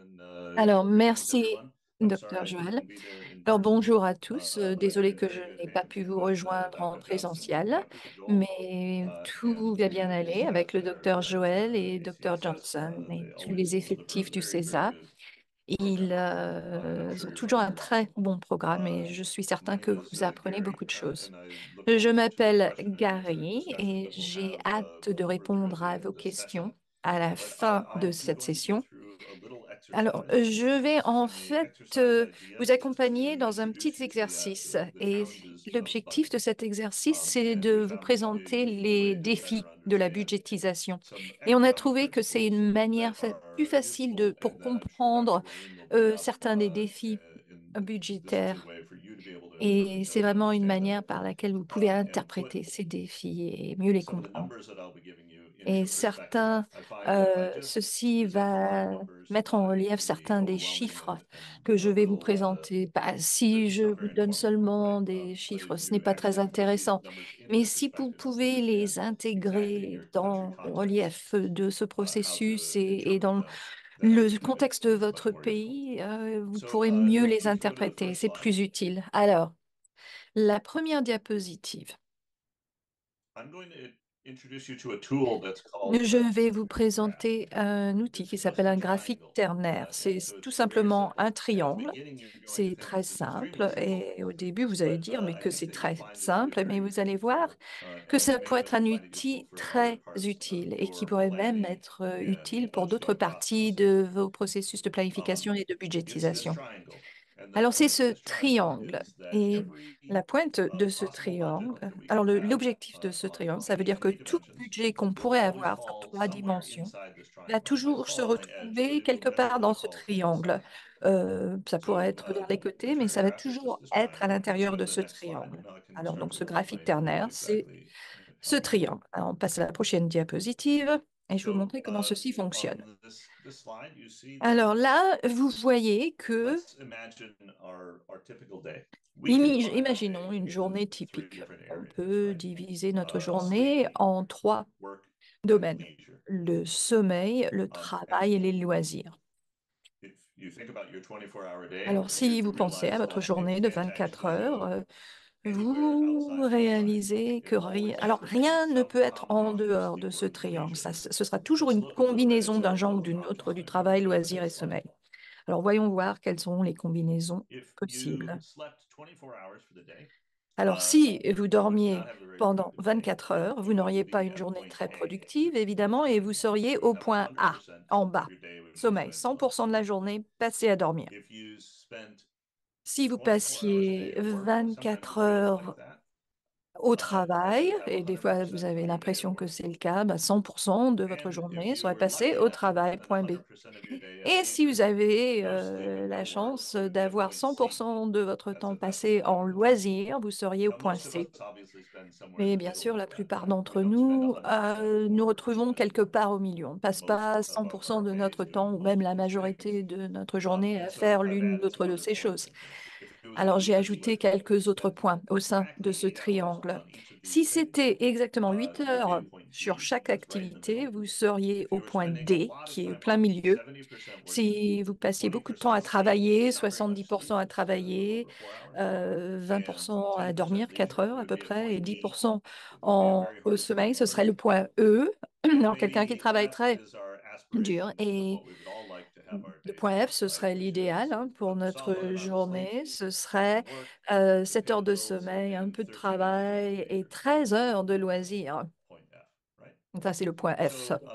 Alors, Greetings, merci, everyone. I'm sorry docteur I Joël. couldn't be there in Alors, person, bonjour à tous. but I Désolée did que je n'ai pas pu vous rejoindre en I've got some présentiel, work to Joel, mais tout and va bien aller he's avec got le docteur at Joël et docteur ACSS. Johnson et They tous always les deliver a effectifs du very, very CESA. good Ils program. I'm sure ont you're toujours un familiar. très bon programme et Uh, je suis certain my que name is vous apprenez Gary, beaucoup de choses. and I look Je forward to the m'appelle question and answer Gary discussion et that we'll j'ai have hâte de towards répondre the à end of vos this session. questions à la But fin de I'm cette going to go session. through a little Alors, exercise. je vais en And the fait exercise vous idea is accompagner to dans un petit introduce you to exercice. the Et challenges of l'objectif de budgeting. cet exercice, c'est And de we vous found this to be a présenter useful les way to better défis de la understand budgétisation. some Et on a economic trouvé que c'est principles une that manière plus are facile de, useful pour and that I'm sure Dr. comprendre William will bring up certains des défis this is a budgétaires. way for you to be able to Et interpret c'est those and vraiment une understand them manière par laquelle vous pouvez and put interpréter ces défis et mieux les some of the comprendre. numbers that I'll be giving you Et into perspective. certains, I find if I just ceci present a lot of va numbers, mettre en it relief can be certains des overwhelming chiffres and que je a vais vous little présenter. Bah, they're si just je not vous very donne informative, right? seulement des But chiffres, if ce n'est you pas très actually put these intéressant. numbers into Mais si vous perspective and pouvez les understand exactly in intégrer your country dans le context relief de ce how processus to et interpret dans them, then I le think contexte de it's much votre more useful. pays, vous So pourrez mieux les if you go to the interpréter. first C'est slide, plus utile. Alors, la première diapositive. I'm going to introduce you to a tool that's called Je vais vous a graph. présenter un outil It's qui just s'appelle a un graphique triangle. ternaire. C'est So tout it's very simplement un simple. At the triangle. beginning, you're going to C'est think très it's extremely simple simple, et au début, vous allez but dire, mais I que think c'est that you'll très find this to be simple, mais very vous allez useful, voir que and ça may pourrait être even un find it useful outil for other très parts of utile et qui your pourrait même planning être and utile pour d'autres budgeting parties process. de vos processus de Um, planification et de it's this budgétisation. triangle, and the Alors, c'est point of ce this triangle triangle. is that Et every la pointe de ce possible budget triangle, that we alors could have l'objectif de ce triangle, on ça veut any dire que three tout dimensions budget qu'on will pourrait always avoir sur fall trois somewhere dimensions inside this va triangle. I toujours se fall on my edge, but retrouver it will quelque part eventually dans ce fall to the triangle. side. Ça pourrait So être vers les the côtés, mais ça ternaire va graph is just toujours this être à triangle. If we l'intérieur go to de the ce next slide, triangle. now I can Alors, start donc, to ce graphique explain ternaire, c'est exactly ce how it works. triangle. Alors, on passe à la prochaine diapositive et je vais vous So montrer comment ceci fonctionne. on this slide, you see that Alors là, vous voyez que let's imagine our typical day. We can divide our Imaginons day une into journée three typique. different On areas, peut right? diviser notre journée Sleep, en trois work, and domaines. leisure. Le sommeil, le And travail et les loisirs. if you think about your 24-hour day, Alors, si you vous pensez à realize votre that you journée de can't 24 actually heures, go anywhere vous outside this triangle. réalisez que It rien, always alors remains rien ne peut être somehow en either dehors de sleep ce or triangle. leisure. Ce sera toujours Let's une look a little bit at combinaison d'un some of genre ou those d'une autre, du options and travail, go to the loisir next et slide. sommeil. Alors, voyons voir quelles sont les combinaisons If you possibles. slept 24 hours for the day, Alors, uh, si vous you would not dormiez have a very pendant productive day. 24 heures, vous You n'auriez wouldn't pas be une at journée point très A productive, in the évidemment, et vous triangle. seriez You would au have point A, 100% en of bas. your day would be Sommeil, spent sleep. 100% de la journée passée à dormir. If you spent Si vous 24 hours a day passiez at work, sometimes 24 it feels like heures that. au You travail, would have et des fois vous 100% avez of your day at l'impression que work. c'est le cas, 100% de votre And if journée you serait were passée lucky au enough to travail, spend point B. 100% of your day at Et si vous leisure, avez no sleep and la no work, chance you'd be at d'avoir point C. 100% de votre temps That's passé en point B. loisir, vous seriez au Now, point most of us C. obviously spend somewhere in Mais the bien middle sûr, of la that, plupart right? We d'entre don't spend nous 100% nous or we retrouvons quelque spend part au milieu. On ne passe most pas of 100% our de days notre doing temps ou most même of la those things. majorité de notre journée And à so faire I've l'une ou added l'autre some de other ces points. choses. If it was a Alors, j'ai week or two, ajouté quelques autres spent points au sein de exactly ce 8 hours triangle. on each of Si these things, c'était exactement 8 you'd be heures at point sur D, chaque just right in the activité, middle. vous seriez If au you were point spending a D, lot of qui est time plein working, milieu. 70% working, Si vous passiez beaucoup de temps 20% à sleep, travailler, not very much sleep, 70% à just a little travailler, over 4 hours, and 20% à 10% dormir, 4 leisure, heures à you'd peu be at près, point et E, 10% would be a very au hardworking sommeil, ce serait person. le point E. And Alors, quelqu'un qui maybe travaille F très is our dur. aspirations of Et what we would all like to have our le days point look F, ce like, serait which l'idéal is hein, pour a solid notre amount of sleep, journée. Ce some serait work, 7 pay heures the de bills, sommeil, un and peu de 13 hours of travail et leisure. That 13 would heures be de loisirs. point F, right? Ça, c'est le point F. So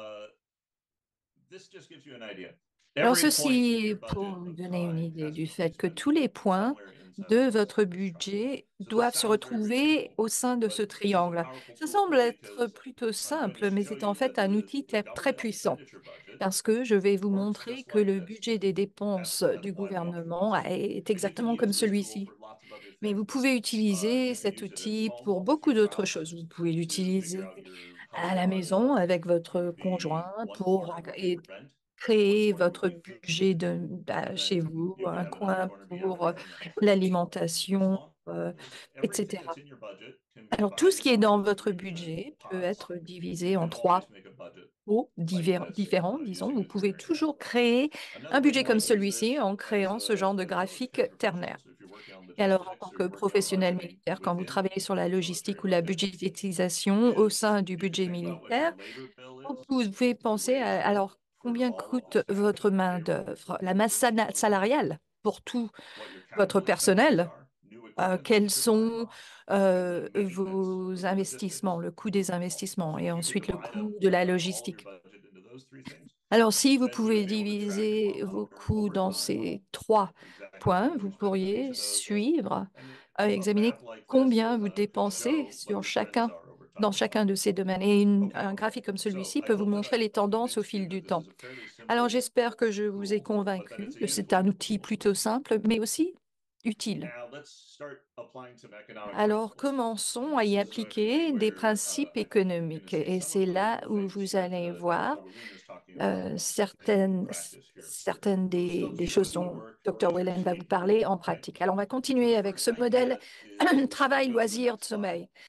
this just gives you an idea. Alors, Every point in ceci your est pour budget vous of donner une time idée has du to be fait que spent tous les points somewhere inside de votre this triangle. budget So this doivent se sounds very, very retrouver simple, au sein de ce but this is a triangle. powerful Ça semble tool être because plutôt I'm going to simple, mais show c'est en you fait that un outil the très government puissant expenditure budget parce que je vais vous works montrer just que like le this. budget des Has dépenses has du five gouvernement elements. est And you can exactement comme use this tool celui-ci. for lots of other Mais vous things. pouvez You utiliser can cet use it at outil home pour with beaucoup your d'autres spouse choses. Vous pouvez to figure l'utiliser out your à la household budget. maison avec You votre would be conjoint one pour corner would be et rent, one créer corner would votre be budget food, bah, and chez then vous, you could un have another coin corner be pour everything else. As l'alimentation, long everything etc. that's in your budget Alors, tout ce qui est dans votre budget peut être divisé en trois pots différents, disons. Vous pouvez toujours créer un budget comme celui-ci en créant ce genre de graphique ternaire. Et alors, en tant que professionnel militaire, quand vous travaillez sur la logistique ou la budgétisation au sein du budget militaire, vous pouvez penser à, alors, combien coûte votre main-d'œuvre, la masse salariale pour tout votre personnel? Quels sont vos investissements, le coût des investissements et If you can ensuite le divide up coût de la all of your logistique. budget into those three things, Alors, si vous then you're pouvez able to track diviser vos coûts over dans time ces trois exactly points, how much vous you're spending on each pourriez of those. suivre, A examiner map like this combien vous can dépensez show what sur your trends chacun, are over dans time. chacun de ces domaines. Et Okay, un graphique comme so celui-ci I peut vous hope that montrer I've les tendances au convinced you fil that du this temps. is a fairly Alors, simple j'espère que je vous ai tool, but that convaincu it's a que c'est un useful outil tool. plutôt simple, mais aussi utile. Now let's start applying some economic Alors, principles. commençons And à this y is going to be appliquer des where principes I think you're going to économiques. see Et some c'est of là the où things vous that allez Dr. voir William is talking about in certaines, practice here. certaines So let's des show choses you dont work Dr. Whelan va vous illustrate. parler en Okay. pratique. Alors, on va So the continuer avec first ce modèle idea is if we go to the travail-loisir de next slide. sommeil.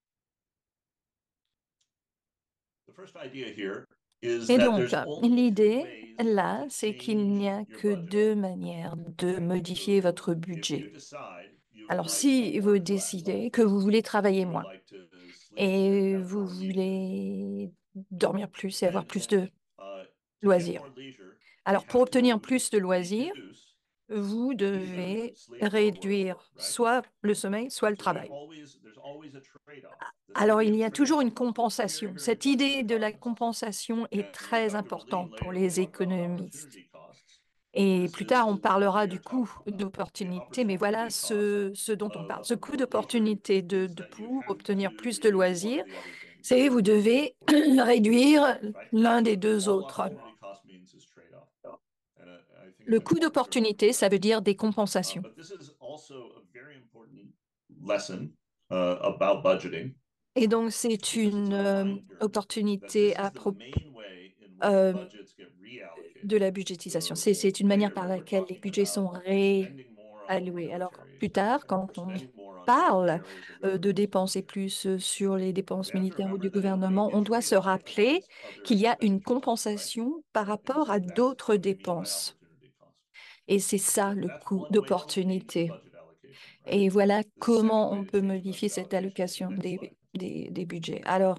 The first idea here is Et that donc, there's only two l'idée, ways là, to c'est qu'il n'y change a your que budget. deux manières de Okay. modifier So votre if you budget. decide you would Alors, like to si vous work less, décidez que vous voulez travailler you would moins like to sleep 10 et vous hours easier, voulez dormir plus et avoir then plus de to get loisirs. more leisure, you Alors, pour have obtenir to plus de loisirs, reduce vous either devez sleep or work, réduire right? soit le sommeil, soit le So travail. there's always a trade-off. This Alors, idea il of y a toujours trade-off une is very, compensation. very Cette important to idée de la economists. compensation est And très Dr. William importante pour later will les talk about économistes. opportunity costs. Et This plus tard, on is what parlera we du are coût talking about. The d'opportunité, mais voilà opportunity cost ce dont on parle. Ce of coût more leisure d'opportunité is that you pour have obtenir to plus de reduce one of loisirs, the other things c'est vous in order to devez get more leisure, réduire right? l'un des deux All autres. opportunity cost means is trade-off. And I think it's Le coût important to remember d'opportunité, that. ça veut dire des compensations. But this is also a very important lesson about budgeting Et donc, c'est because it's une a reminder that opportunité this à is the propos main way in which euh, budgets get de reallocated. la budgétisation. So C'est une manière par later, we're laquelle les talking budgets about sont spending more on réalloués. Alors, military plus tard, and quand on spending more on certain parle areas of de government. dépenser plus sur les We dépenses have to militaires ou remember du that in gouvernement, on making doit se trade-offs rappeler against other qu'il y a une expenditure, right? compensation par And rapport so à that's d'autres what we mean by dépenses. opportunity cost. Et c'est ça le That's coût one way to change d'opportunité. budget allocation, right? Et voilà The second comment way on to peut change modifier budget cette allocation is the allocation next slide. des budgets. Alors,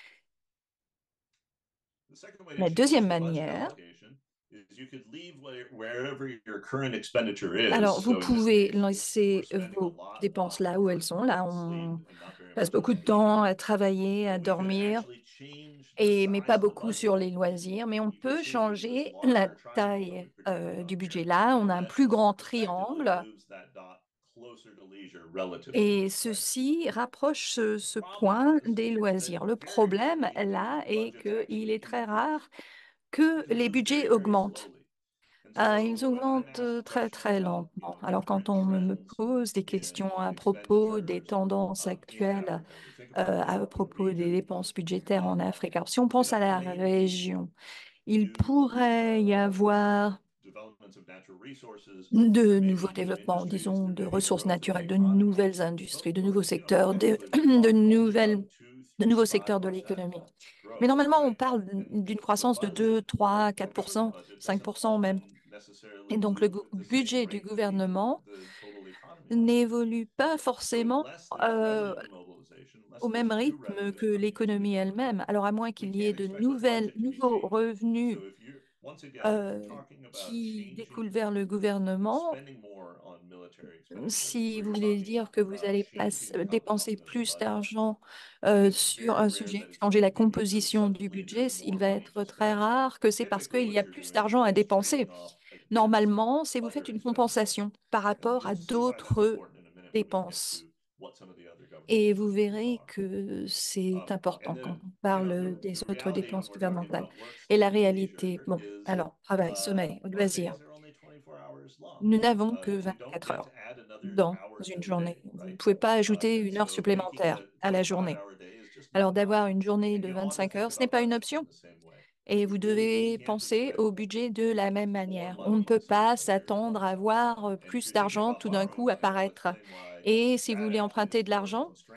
The second way to la deuxième change the budget manière, allocation is you could leave wherever your current expenditure is. alors vous So in this pouvez case, we're laisser spending a vos lot dépenses là où elles on sont. Là, sleep on and not very passe much on beaucoup de leisure. temps à travailler, à But we could dormir, actually change the et mais size pas of the beaucoup sur budget. les loisirs. Mais on You could peut see this changer la larger triangle that we taille projected du up budget. here. Là, on And a un that plus grand effectively triangle. moves that dot closer to leisure relatively, Et right? ceci rapproche The ce problem point is des that loisirs. Le very problème, rarely do là, est budgets qu'il actually est très improve rare que because it les moves budgets very, very augmentent. slowly. And Ils so I'm augmentent asked très, questions très about, lentement. the Alors, quand current on me trends pose des questions in à propos des expenditures tendances in actuelles, Africa, we think about à the propos des region. dépenses budgétaires en Afrique, alors si on pense à The la main reason région, il due pourrait y avoir developments of natural resources, there de may nouveaux be new développements, industries, disons, there de may be ressources growth in the naturelles, de economy. nouvelles industries, But de nouveaux we're, secteurs, typically de talking only nouvelles, about 2, de 3, nouveaux 5 secteurs de percent l'économie. Mais growth, normalement, on right? parle And d'une the croissance de budget, 2, 3, the government 4%, budget doesn't 5% même. often necessarily Et donc, le move at the same budget du rate that gouvernement the total economy does. n'évolue pas So forcément unless there's euh, revenue mobilization, au unless même there's new rythme revenue que coming into the l'économie economy, elle-même. Alors, à moins we qu'il y ait can't de expect our budget to be nouveaux changing. revenus So if you're, once again, we're euh, talking about qui découlent changing, vers le gouvernement, spending more on military expenditures, si where vous you're voulez talking dire que vous about allez changing the dépenser composition of the plus budget. d'argent It's sur very un rare sujet, that it's changer going la to be because composition du suddenly budget, there's il more va money être to très spend. rare que c'est parce Typically, qu'il y what a you're plus doing d'argent à is trading dépenser. off against Normalement, c'est vous other faites une expenditure. compensation par And rapport à you'll see why that's d'autres important in a minute when we get dépenses. to what some of the other government Et vous expenses verrez are. que c'est And important quand on parle des the autres reality when dépenses we're talking gouvernementales. about work, Et la sleep, and réalité, leisure bon, is alors, travail, sommeil, our loisirs. days are only 24 hours long. Nous n'avons que You don't 24 get to heures add another dans hour to une the day, journée. Vous ne right? pouvez pas ajouter And une heure so making it supplémentaire a à la journée. 25-hour day is just Alors not an d'avoir option. une journée And de you ought to 25 think heures, ce n'est about pas une budgets in option. the same way. Et We vous really devez can't penser au expect budget de la même more manière. On ne money in peut the same pas 20 years s'attendre à once. avoir And if plus you're thinking d'argent about tout d'un borrowing coup money, I'll apparaître. explain why Et si vous that voulez actually emprunter is de more of a l'argent, constraint than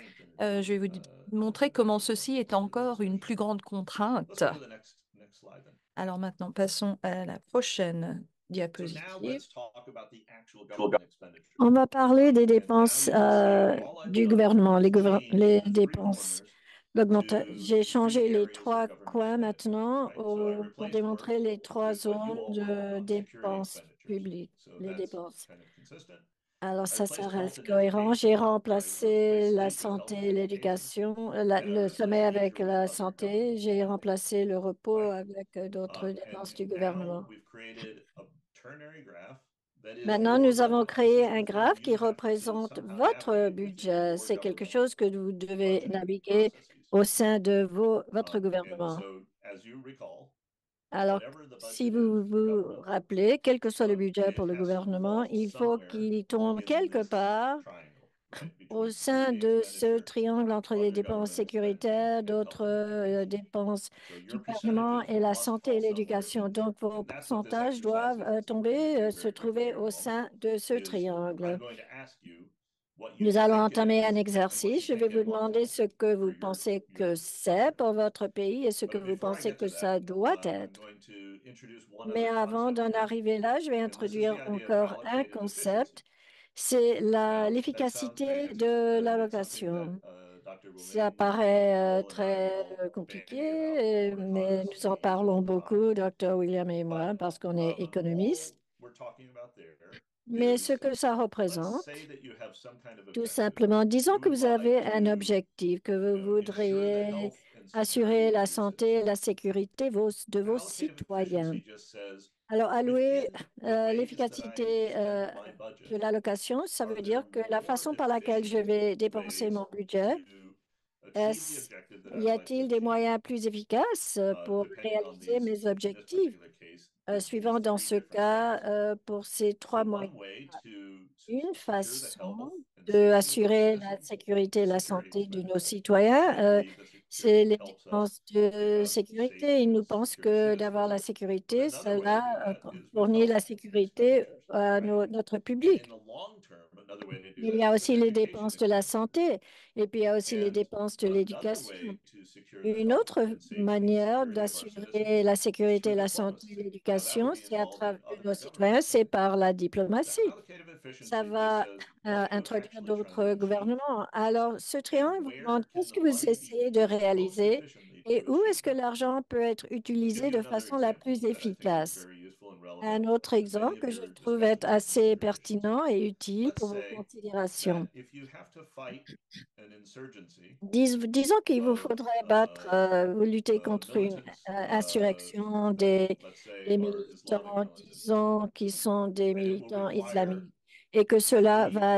Je vais montrer comment ceci est encore une plus grande contrainte. Let's go to the next slide then. Alors maintenant, passons à la prochaine So now diapositive. let's talk about the actual government expenditures. On va parler des And now dépenses you can see all I've du done gouvernement, is change les the three dépenses. corners to J'ai changé three les areas of trois government coins spending, maintenant right? So I pour replaced démontrer les trois what you zones all want de on security dépenses expenditures. publiques, So les that's dépenses. kind of consistent. Alors I ça replaced health reste and cohérent. J'ai education, right? So I remplacé replaced la sleep with health santé and et education. l'éducation, And I le sommeil replaced avec leisure with la other santé. government J'ai spending, remplacé le repos right? avec d'autres And dépenses du now gouvernement. we've created a ternary graph that is Maintenant, your nous avons budget. This créé is the un thing graphe qui you have to représente somehow votre navigate within budget. your C'est quelque government chose que vous devez budgeting naviguer processes. au sein de votre And gouvernement. so, as you recall, Alors, whatever the si budget vous is for vous government, rappelez, quel que soit le budget it pour le has to gouvernement, fall il faut somewhere qu'il tombe in quelque this part triangle, right? au Between sein security de ce expenditure, triangle entre les other dépenses government spending, sécuritaires, and d'autres health and education. dépenses So du your gouvernement percentages et la must santé et fall somewhere in l'éducation. there. Donc, vos And that's what this pourcentages exercise doivent is. We're going to tomber, do se very quickly trouver here in a au moment sein de ce is I'm triangle. going to ask you what you Nous allons think it entamer un is and what exercice. you Je vais think vous it ought to demander be ce que for vous pensez your que c'est country. pour votre pays et ce que But vous before I pensez get que to ça that, doit I'm être. going to introduce one Mais other avant concept d'en here, arriver là, je vais and this is the introduire idea of encore un allocative efficiency. concept, c'est Now, that sounds very l'efficacité de interesting, and it's something that l'allocation. Dr. Ça Romaine, paraît Nicole, and I are très all bandying about compliqué, over mais Economist nous en majors all parlons the time. beaucoup, Dr. William et moi, But parce qu'on est all économistes. we're talking about there Mais ce is, que ça let's say représente, that you have some kind of tout objective. simplement, disons You que would vous like avez un to, objectif, que vous ensure the voudriez health and assurer security la of your santé et citizens. la sécurité de vos Allocative citoyens. efficiency just says Alors, allouer within the ways that I l'efficacité spend my de budget, l'allocation, ça are veut there dire que la more façon par laquelle je efficient vais dépenser ways mon budget, to achieve the est-ce, objective that I y would like to a-t-il des achieve, moyens plus efficaces pour depending on réaliser these, mes in this objectifs particular case, suivants these dans three ce different cas ways. pour ces So trois moyens? one way to Une secure the façon health and safety of our d'assurer la citizens sécurité et is la security santé de nos expenditures. citoyens, We believe that c'est security les helps us dépenses to de have safe sécurité. Ils and nous pensent secure que d'avoir citizens. la But sécurité, another way to cela do that is with fournit health la sécurité expenditures, à right? notre And in public. the long term, another way to do Il y that a is with aussi les education dépenses de la expenditures. santé et puis il y a aussi les And dépenses de another l'éducation. way to secure the Une health autre and safety and manière security of our d'assurer citizens la is sécurité, through la santé et diplomacy. Now, that would l'éducation, be c'est à involving travers de nos other government citoyens, c'est spending. par la Now, diplomatie. allocative Ça efficiency just va says, what are you introduire actually trying to d'autres achieve? gouvernements. Alors, ce And triangle vous where demande can qu'est-ce the que vous money be essayez de used most réaliser efficiently et to où est-ce achieve que that? l'argent peut être Let's give utilisé you de another façon la example plus that I think is efficace. very useful and relevant Un autre to many exemple of que je your trouve être discussions and assez considerations. pertinent et utile Let's pour vos say considérations. that if you have to fight an insurgency Disons qu'il vous of faudrait battre, vous lutter contre une militants, insurrection let's say, des are Islamic militants, militants, disons, qui sont des and it will militants require islamiques, et que cela va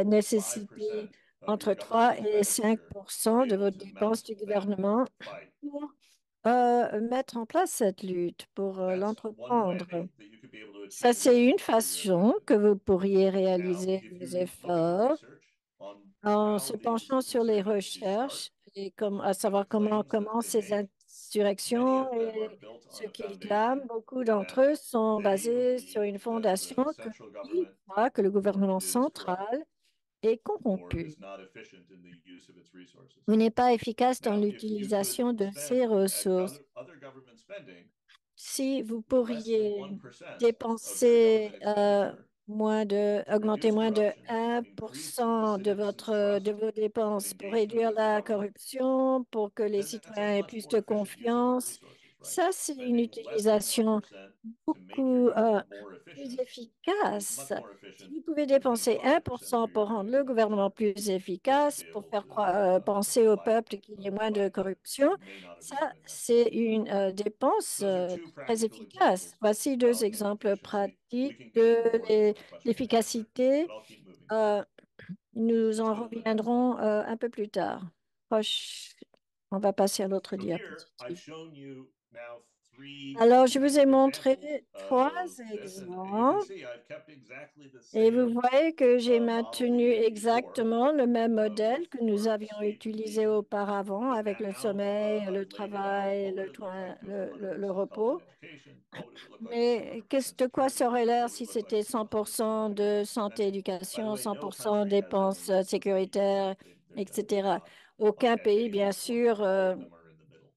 3% nécessiter of your entre government 3 et 5 expenditure to be de able vos to mount dépenses du that gouvernement fight. pour mettre en place cette lutte, pour That's one l'entreprendre. way that you could be able to Ça, achieve c'est this une for your façon que citizens. vous pourriez Now, réaliser if vos you look at the efforts research on en how se these penchant sur les insurgencies start recherches et à and the savoir claims that comment they ces make, many insurrections of them are et built ce on a qu'ils clament, foundation beaucoup d'entre that eux sont they basés sur believe une that fondation the que central ils government croient que le gouvernement is corrupt central est or corrompu is not efficient in the use of its resources. ou n'est pas efficace dans Now, if you could l'utilisation de ses spend at ressources. other government spending Si vous less than pourriez 1% of your dépenser government expenditure, augmenter reduce moins de corruption, increase the 1% citizens' de trust vos and dépenses pour engagement réduire with the la government, corruption, pour que les then that's a citoyens aient much plus more de efficient use of our confiance, resources, right? ça, c'est une Spending less than utilisation 1% to make your beaucoup government more plus efficient is efficace. much more Si efficient vous pouvez than putting dépenser 5% of 1% pour your rendre annual le gouvernement budget plus just to efficace, be pour able faire to penser au fight peuple qu'il y ait a moins de fight that corruption, may not have ça, been doing that. c'est une dépense Those are two très practical efficace. examples Voici of deux allocative exemples efficiency. We pratiques can get de into more if you have a question or answer, l'efficacité. but I'll keep moving. Euh, nous Let's en go to the next slide. reviendrons un peu plus tard. On va passer à l'autre So here I've diapositive. shown you now three Alors, je vous ai montré examples trois of this, and you can exemples see I've kept exactly the et vous same voyez que j'ai model we maintenu used before exactement le même with modèle que nous work, avions sleep, and utilisé leisure. auparavant But avec le now sommeil, le I've laid it out. travail, What would it look like with le 100% health and repos. education? What would it look like with Mais 100% de quoi security? serait l'air What would si it look like c'était with 100% 100% de government santé, spending? By the éducation, way, no 100% country has dépenses done what we sécuritaires, did. They've done a good etc. job. Aucun pays, bien sûr, all of them are in the middle.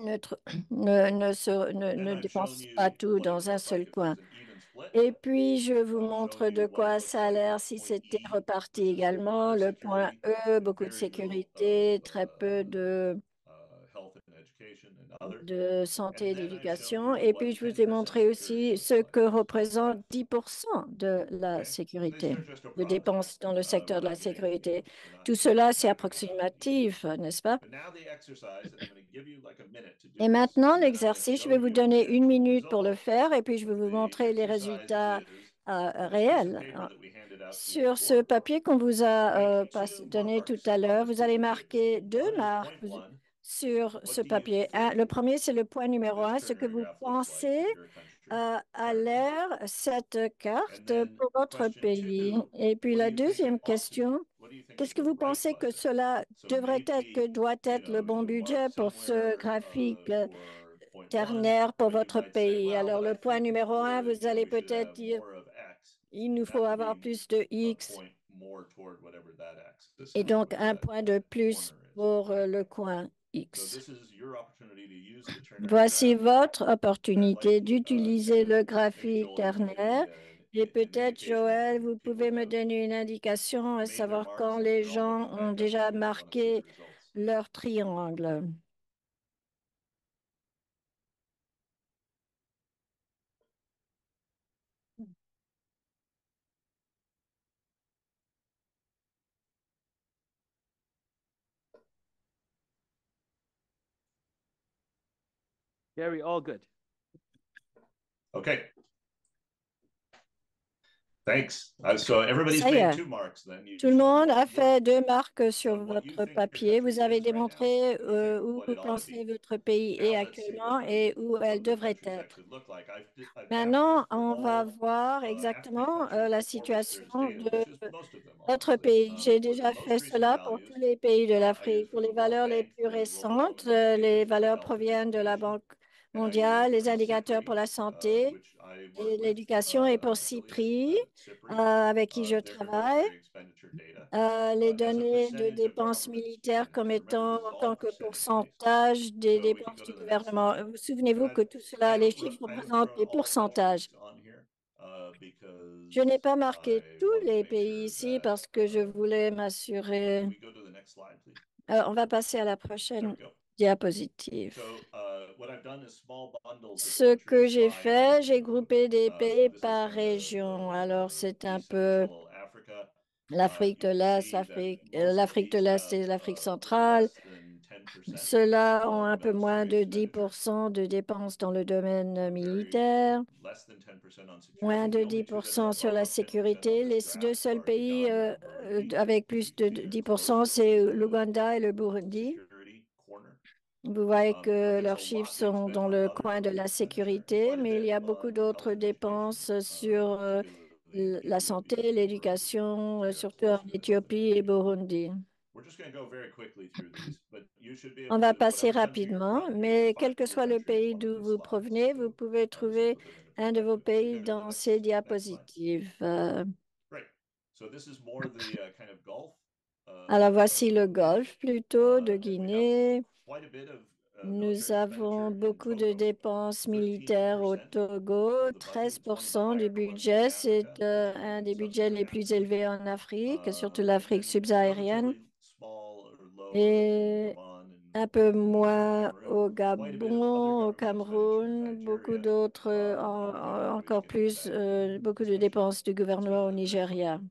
ne Then I've shown dépense pas you tout what it dans un looks like seul if coin. there's an even split. Et puis, je vous So I've shown montre de you what it quoi looks ça a like l'air with si point c'était E, reparti which is a lot également. of Le point security E, and beaucoup de very little sécurité, très peu health and education and other. de santé And et then I've shown d'éducation. you Et puis, what je vous ai 10% montré security aussi looks ce like. que représente 10% de la Okay, so these sécurité, are just de dépenses approximate. dans le We're secteur de la not getting, sécurité. we're not Tout cela, c'est exactly what that means. approximatif, n'est-ce pas? But now the exercise, and I'm going to give you like a minute to Et do this, maintenant, and then I'm going to l'exercice, je show vais vous you the donner une actual minute pour le result. faire et puis je vais vous The montrer les exercise résultats is this piece of réels. paper that we handed out to you Sur ce before. papier qu'on vous a Make two donné tout marks à on l'heure, this vous piece allez of paper. marquer deux One is marques point one. sur What ce do you papier. Le think premier, c'est le point numéro this un, ce que turn vous graph looks like pensez for your country à currently? l'air cette And carte then pour votre question pays. two, Et puis what do la you think it deuxième ought to be? question, What do you think qu'est-ce is que the vous right pensez que budget? cela So devrait être, que maybe, doit être le bon you mark budget pour ce somewhere graphique for point one, ternaire pour but you votre might say, pays? well, Alors, but I le point think numéro un, vous allez we should peut-être have dire, more of X, il nous and that faut would avoir be plus de a X point more toward whatever that axis et is, donc whatever un that point de plus corner is. pour le coin So X. this is your opportunity to use the Turner Voici graph. votre I'd opportunité like, d'utiliser Ken, le maybe graphique Joel, you can give ternaire. me Et an peut-être, indication Joël, when vous people pouvez me have donner une indication à made their savoir marks. quand les They're all gens looking ont back at me déjà and they want to see the marqué results. leur triangle. Gary, all good. Okay. Thanks. So everybody's Ça y made est. two marks then. Tout le monde a fait deux marques sur shown what you votre think your papier. country Vous avez is right now, démontré what you think, où what vous it ought to pensez be. votre pays est Now let's see actuellement what et où elle the devrait countries être. actually look like. I've mapped Maintenant, this for on va all voir African exactement countries la for which there's situation data, de which is most of them, votre honestly, pays. J'ai for the déjà most fait recent cela pour tous values, les pays de either l'Afrique. Pour through les the World valeurs les Bank, plus the World récentes, Development Organization les for valeurs health and proviennent de la education, Banque and I mondiale, use les indicateurs pour CIPRI, la santé which I et work with, l'éducation et pour an affiliate, CIPRI, CIPRI, avec qui je their travaille. military expenditure data. Les As a données de percentage of dépenses government militaires comme spend. Remember, étant this is en all tant que percentage based. pourcentage des So we can dépenses go du to the next gouvernement. slide. Vous And souvenez-vous que tout cela, les chiffres I haven't représentent thrown des all pourcentages. countries on here Je n'ai because pas marqué I tous wanted to les make pays sure ici that. parce que je voulais Can m'assurer. we go to the next slide, please? On va passer à la There prochaine we go. diapositive. So what I've done is small bundles of Ce que countries j'ai by fait, j'ai region. groupé des So pays this is par kind of région. Alors, c'est un East peu Central Africa. l'Afrique de You can l'Est, see that most of l'Afrique de these l'Est have et l'Afrique centrale. less than 10% Ceux-là ont un of peu moins military de expenditure. 10% de dépenses dans le domaine Very militaire, less than 10% on moins security. de The only two that are 10% sur la above 10% on sécurité. this Les deux graph seuls are pays Uganda and Burundi. avec plus de These two, they're 10%, closer c'est to the l'Ouganda et le Burundi. security corner. Vous voyez But que there's a leurs chiffres lot being sont spent dans on le other coin de la expenditure and sécurité, quite a mais il y bit a beaucoup on health d'autres and education, dépenses sur particularly la Ethiopia santé, and Burundi. l'éducation, They are surtout en closer to health and Éthiopie et education. Burundi. We're just going to go very quickly through these, but you should be On able va to, passer whatever country you're rapidement, from, you can mais find quel que your soit le country in pays one of d'où these vous slides. provenez, vous So pouvez this will trouver put it into un de vos perspective. Can we pays go to the dans ces next slide? diapositives. Great. So this is more the kind of Gulf. Alors voici le Region. Golfe plutôt de And we have Guinée. quite a bit of Nous military avons expenditure in beaucoup de Togo. dépenses 13% militaires au Togo. of the budget. It's one of the 13% du higher ones in budget, c'est Africa, un particularly in des budgets les sub-Saharan plus Africa. élevés en Afrique, surtout And l'Afrique then subsaharienne, relatively small or low in et Gabon un and peu Niger and moins Cameroon. au Quite a bit of other Gabon, au government expenditure in Cameroun, beaucoup Nigeria, d'autres, which encore can come plus, back in beaucoup de discussion. dépenses du Let's go gouvernement to au the next slide. Nigeria.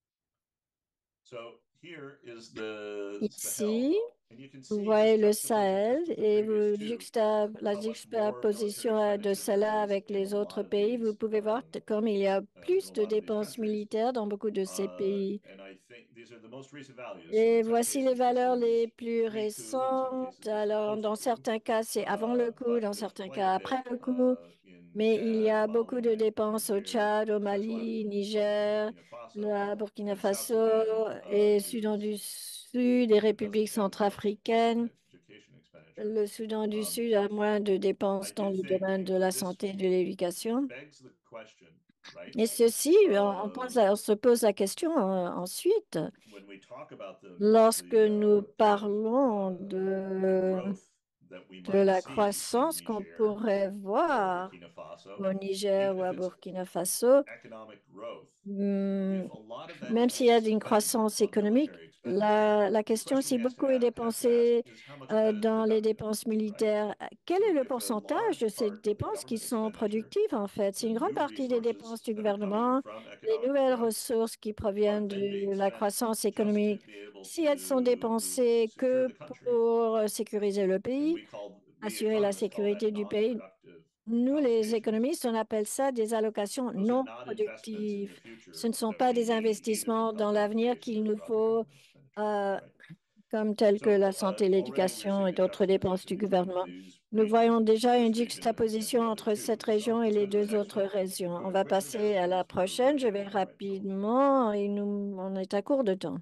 So here is the Ici, Sahel, and you can vous see voyez this le juxtaposition Sahel just with the et previous two, la how much more military juxtaposition de expenditure there cela is avec in a les lot autres of pays. Vous these pouvez voir comme il y a plus de dépenses countries. militaires dans beaucoup de ces pays. And I think these are the most recent values. So Et in some voici les cases, this valeurs les is plus pre-coup. In some récentes. cases, it's Alors, dans post-coup. certains cas, c'est avant le coup, But dans there's certains quite a cas, après bit le coup. in Mais il y Chad, a beaucoup de Mali, dépenses au Niger, Tchad, au Central Mali, African Republic, Niger, Burkina Faso, la Burkina and South Faso Sudan et Soudan du Sud et doesn't République have much health and centrafricaine. education expenditure. Le Soudan du Um, Sud a moins de I dépenses dans do le think domaine de la this santé et de l'éducation. begs the question right? Et ceci, on se pose la question ensuite, When we talk about lorsque nous sort of, parlons the growth that we de might la see in croissance qu'on Niger pourrait or voir Burkina Faso, au Niger ou if à it's Burkina Faso, economic growth, hmm, if a lot of that même is s'il y a being une spent croissance on économique, military expenditure, la the question question we si have to beaucoup est have to ask dépensé is how much of that is dans les productive, dépenses right? militaires, quel So est le if a pourcentage de large ces part of the dépenses qui government sont expenditure, productives en fait? C'est the une grande new partie des resources dépenses du that are coming gouvernement, from les economic nouvelles growth ressources qui are proviennent then being de la spent croissance just to économique, be able si elles sont to dépensées secure que the country. pour sécuriser le And pays, we assurer la economists call that sécurité du pays, non-productive nous, les allocations. économistes, on appelle ça des allocations Those are non not investments in the productives. Ce future ne sont that pas we des need, either in investissements dans public l'avenir education qu'il or nous for other faut, government expenditures, euh, right? comme telles que So la santé, already we're l'éducation seeing et a d'autres dépenses juxtaposition du between gouvernement. these Nous regions, voyons déjà une this region and juxtaposition the other entre two. cette So région et let's les go to the deux next autres one. régions. On Go va quicker now passer à la because we're prochaine. running Je out vais of time, right? So rapidement et on est à court de temps.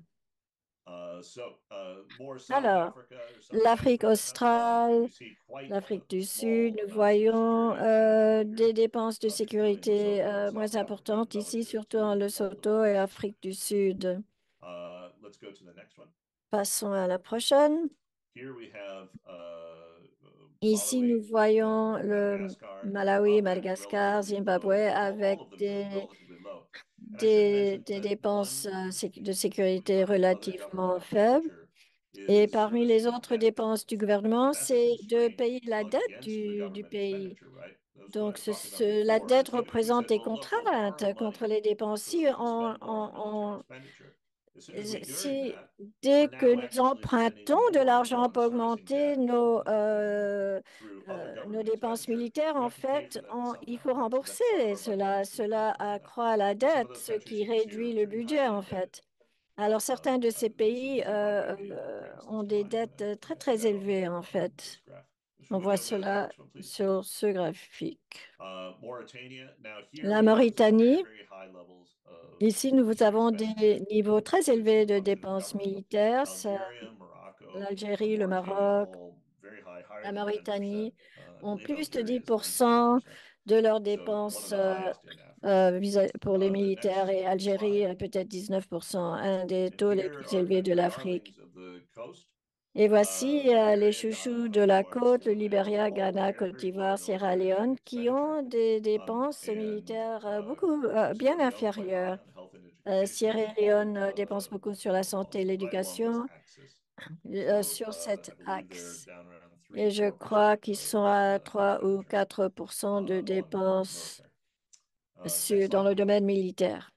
More South Alors, Africa or l'Afrique sub-Saharan Africa, and australe, you see quite l'Afrique du small Sud, nous amounts of voyons security expenditure des here, dépenses de particularly in sécurité Lesotho and moins South Africa importantes ici, relative surtout en to all the Lesotho et rest. Afrique du Sud. Let's go to the next one. Passons à la prochaine. Here we have Ici, nous Malawi voyons and le Madagascar and Malawi, Zimbabwe, Madagascar, relatively Zimbabwe low. All avec of them are relatively low. And I should des mention that dépenses one de sécurité other government relativement faibles. expenditure Et is parmi les servicing the autres debt. dépenses du So gouvernement, that's a c'est de constraint payer la dette against the du government pays. expenditure, right? That's what I Donc, was talking about la before. And dette so if we représente said, des well, look, we'll contraintes borrow contre money les dépenses. so we can spend more on military expenditure. As soon as we do Si that, dès we're que now nous actually spending empruntons de more l'argent pour on servicing augmenter debt through other nos government dépenses expenditure. militaires, We en have to pay fait, for that il somehow, faut right? So that's rembourser part of our budget cela. Cela expenditure for that. accroît la And some of dette, those ce countries qui you can see réduit are le pretty budget, highly en indebted. fait. Alors, certains de ces pays Zimbabwe brings ont to des mind dettes très, that très élevées, en on this fait. graph. Should On we voit go to the cela next one, please? sur ce graphique. Mauritania. Now here La we have some Mauritanie, very high levels of ici, nous military avons des expenditure, niveaux très which is élevés a de function of dépenses government. militaires. Algeria, Morocco, L'Algérie, le Mauritania Maroc, all very high, higher la than 10%. Mauritanie I ont believe plus de Algeria is 10% 19%. de leurs So one of dépenses the highest in Africa. pour les The militaires next et Algérie slide. peut-être 19%, un des And taux les here plus are élevés kind de of the l'Afrique. darlings of the coast. Et voici les Liberia, chouchous Ghana, de la Ivoire, côte, le Sierra Leone, Libéria, all Ghana, Côte very low d'Ivoire, Sierra military Leone, qui expenditure. ont des dépenses And militaires beaucoup bien Sierra Leone quite high inférieures. on health and education. Sierra Leone dépense beaucoup sur la santé et Right along this l'éducation axis. So sur cet I believe they're axe. down around 3 Et je 4% crois qu'ils sont à of 3 ou expenditure 4% de on dépenses military. Next dans slide. le domaine militaire.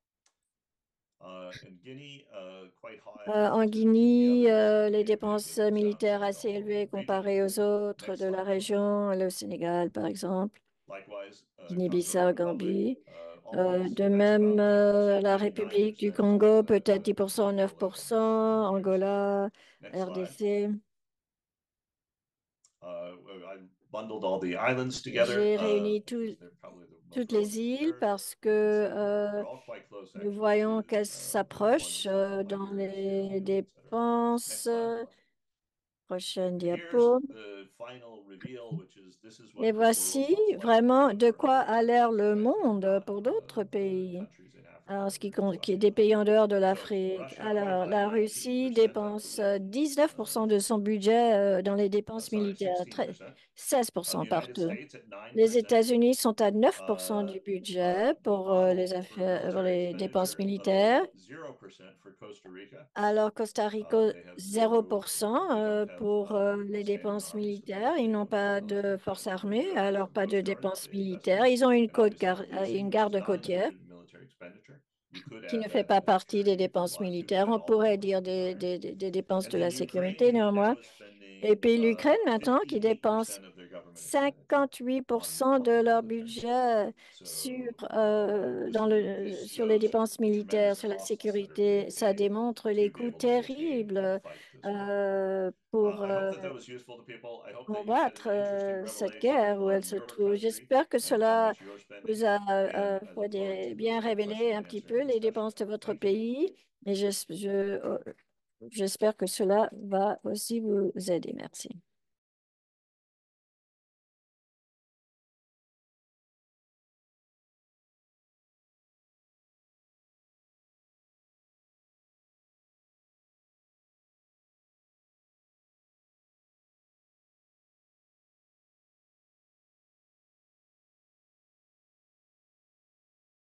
In Guinea, quite high En relative to the Guinée, others les in dépenses militaires assez Sub-Saharan élevées region. comparées aux autres Next de la slide, please. région, le Sénégal par exemple, Likewise, Congo Guinée-Bissau, Republic, Gambie. almost, De that's même, about 9%, la maybe République du 9% Congo, peut-être of 10%, total expenditure 9%, years. Angola, Next slide. RDC. I bundled all the islands together J'ai réuni because they're probably the most toutes les relevant îles here. parce You can see que they're all quite close nous actually voyons to qu'elles one s'approchent is dans Liberia, Sierra les Leone, etc. Next dépenses. slide. Prochaine Here's diapo. the final reveal, which is this is Et what the voici world looks like vraiment de for quoi other a l'air countries, le right? That are monde not pour d'autres pays, countries in Africa en ce or qui est West des pays en dehors de So l'Afrique. Russia, quite Alors, high, la Russie 19%, I dépense believe. 19% de son budget dans les dépenses Sorry, militaires, 16%. 16% The United partout. States at Les 9%. États-Unis sont à 9% du budget The pour les model for affaires, pour military les dépenses expenditure, militaires. 0% for Costa Rica. Alors, Costa Rica, They have zero, 0% they don't pour have les standing dépenses armies, so militaires. Ils they n'ont don't pas have de forces expenditure, armées, alors pas de Coast Guard dépenses militaires. investments. Ils ont And obviously the une leasing, which is garde not côtière included in military expenditure. You could qui ne add fait that pas to partie des security if you dépenses wanted to, militaires. and On all the pourrait rest dire would be higher. des dépenses And de then la Ukraine, sécurité, who néanmoins. now is Et spending puis l'Ukraine, maintenant, qui dépense 58% of their government expenditure 58% de on leur military. budget So this sur les shows dépenses the tremendous militaires, sur la costs that are sécurité. being Ça paid démontre les to be coûts able to maintain and terribles fight this war. pour I hope that was useful to people. I hope that you had combattre an interesting cette revelation guerre où elle on se your trouve. country J'espère que and how cela much you're spending. vous a And I look forward to bien the question révélé and un petit answering peu les discussion. dépenses de votre Thank you. pays. Et j'espère que cela va aussi vous aider. Merci.